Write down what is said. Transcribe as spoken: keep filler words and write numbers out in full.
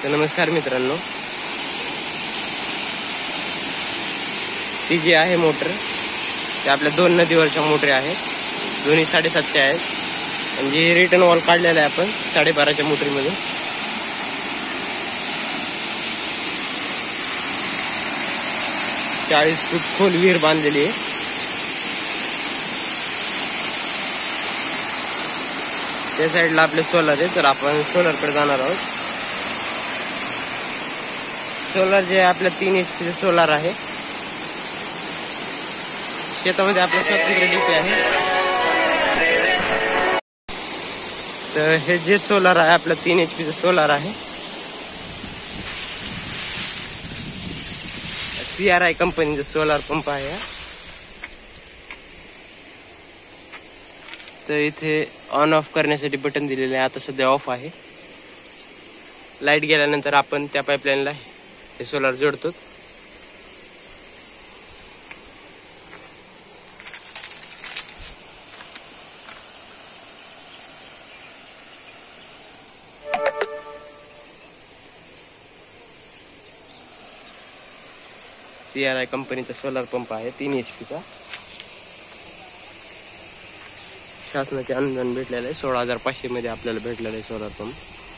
तर नमस्कार मित्रांनो, ती जी आहे मोटर ते आपल्या दोन नदीवरच्या मोटरी आहेत. दोन्ही साडेसातशे आहेत. म्हणजे रिटर्न वॉल काढलेला आहे आपण साडेबाराच्या मोटरीमध्ये. चाळीस फूट खोल विहीर बांधलेली आहे. त्या साईडला आपले सोलर आहे, तर आपण सोलर कडे जाणार आहोत. सोलर जे आपल्या तीन एच पी सोलर आहे. शेतामध्ये आपल्या स्वतंत्र डीपी आहे. तर हे जे सोलर आहे आपलं तीन एच पी सोलर आहे. सी आर आय कंपनीचा सोलर पंप आहे. तर इथे ऑन ऑफ करण्यासाठी बटन दिलेले आहे. आता सध्या ऑफ आहे. लाईट गेल्यानंतर आपण त्या पाईपलाईनला हे सोलर जोडतो. सी आर आय कंपनीचा सोलर पंप आहे तीन एच पी चा. शासनाचे अनुदान भेटलेलं आहे. सोळा हजार पाचशे मध्ये आपल्याला भेटलेलं आहे सोलर पंप.